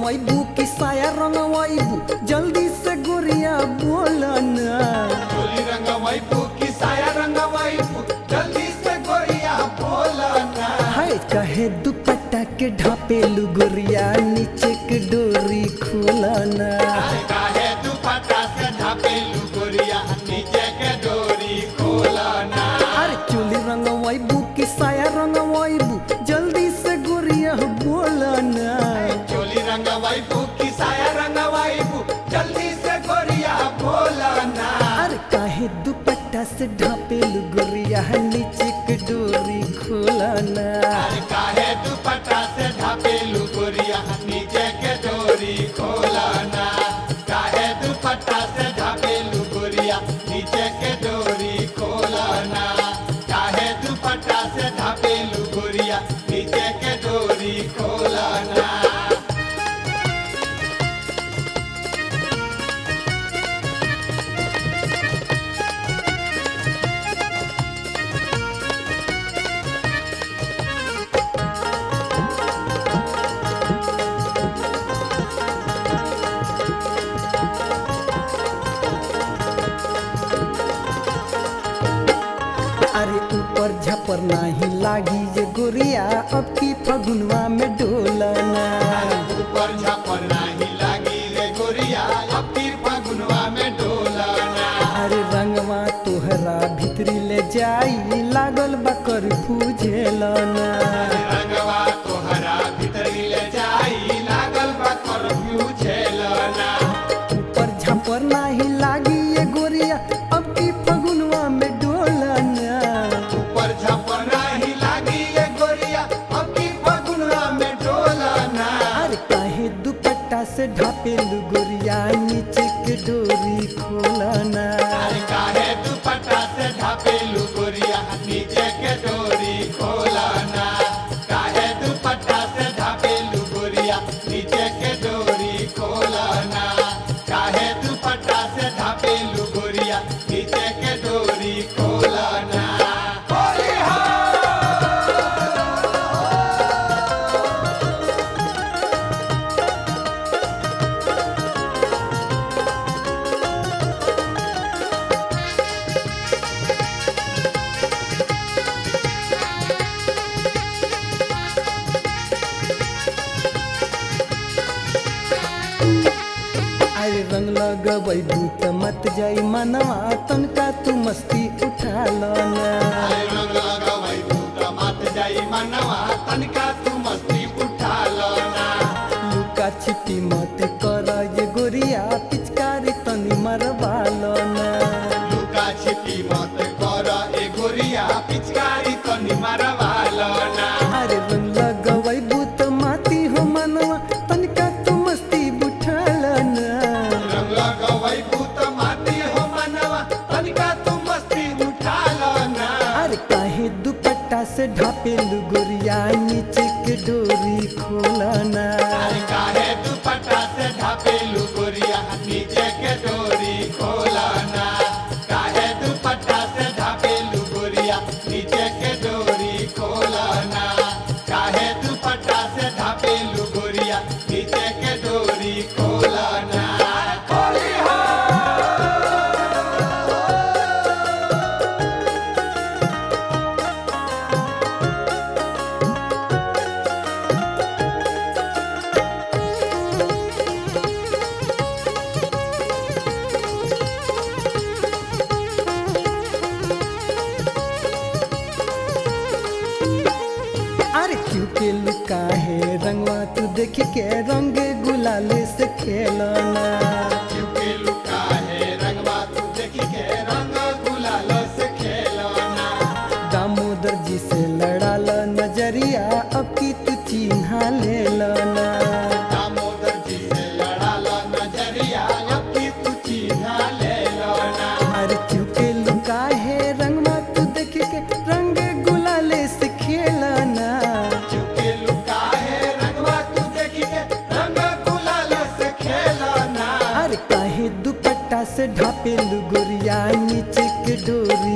रंगवाइबू कि साया रंगवाइबू जल्दी से गोरिया बोलना। चोली रंगवाइबू कि साया रंगवाइबू जल्दी से गोरिया बोलना। हाय कहे दुपट्टा के ढापेलू गोरिया नीचे के डोरी खोलना। काहे दुपट्टा से ढापेलू गोरिया नीचे के डोरी खोलना। अरे चोली रंगवाइबू कि साया रंगवाइबू जल्दी से गोरिया बोलना। चोली रंगवाइबू कि साया रंगवाइबू जल्दी से गोरिया बोलना। अरे काहे दुपट्टा से ढापेलू गोरिया नीचे के डोरी खोलना। काहे दुपट्टा से ढापेलू गोरिया नीचे के डोरी खोलना। काहे दुपट्टा से ढापेलू गोरिया नीचे के डोरी खोलना। काहे दुपट्टा से ढापेलू गोरिया नीचे के डोरी खोलना। अरे ऊपर झपर नाही लागी ये गोरिया अब की फगुनवा में डोलना। ऊपर झापर नाही लागी रे गोरिया अपनी फगुनवा में डोलना। अरे रंगवा तोहरा भीतरी ले जाई लागल बकर फूझेलना। रंगवा तोहरा भीतरी ले जाई लागल बा करफ्यू झेलना। ऊपर झपर नाही लागी ये गोरिया अब की फगुनवा में डोलना। ऊपर झापर नाही लागी ये गोरिया अपनी फगुनवा में डोलना। अरे काहे दुपट्टा से ढापेलू गोरिया नीचे के डोरी खोलना। काहे दुपट्टा से ढापेलू गोरिया नीचे के डोरी खोलना। काहे दुपट्टा से ढापेलू गोरिया नीचे के डोरी खोलना। काहे दुपट्टा से ढापेलू गोरिया नीचे के डोरी खोलना। होली हो अरे रंग लगवैबू त मत जाई मनवा तनका तू मस्ती उठा लना। रंग लगवैबू त मत जाई मनवा तनिका तू मस्ती उठा लना। लुका छिपी मत कर ये गोरिया पिचकारी तनी मरवा लना। लुका छिपी मत कर ए गोरिया पिचकारी तनी मारवा लना। अरे रंग लगवैबू त माती हो मनवा तनका तू मस्ती उठा लना। रंग लगवैबू त माती हो मनवा तनिका तू मस्ती उठा लना। अरे काहे दुपट्टा से ढापेलू गोरिया नीचे के डोरी खोलना। काहे दुपट्टा से ढापेलू गोरिया नीचे के डोरी खोलना। काहे दुपट्टा से ढापेलू गोरिया नीचे के डोरी खोलना। काहे दुपट्टा से ढापेलू गोरिया नीचे के डोरी खोलना। होली हो अरे क्यों के लुका है रंगवा तू देख के रंग गुलाले से खेलना। क्योंकि लुका है रंगवा तू देखी के रंग गुलाल से खेलना। दामोदर जी से लड़ा ल नजरिया अब की तू चिन्हा ले लना। दामोदर जी से लड़ा ला नजरिया अब की तू चिन्हा ले लना। अरे क्यों के लुका है रंगवा तू देख के रंग गुलाले से खेलना। क्योंकि लुका है रंगवा तू देखी के रंग गुलाल से खेलना। अरे काहे दुपट्टा से ढापेलू गोरिया नीचे के डोरी